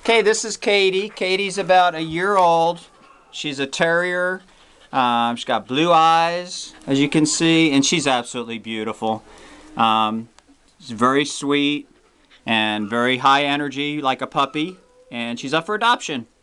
Okay, this is Katie. Katie's about a year old. She's a terrier. She's got blue eyes, as you can see, and she's absolutely beautiful. She's very sweet and very high energy, like a puppy, and she's up for adoption.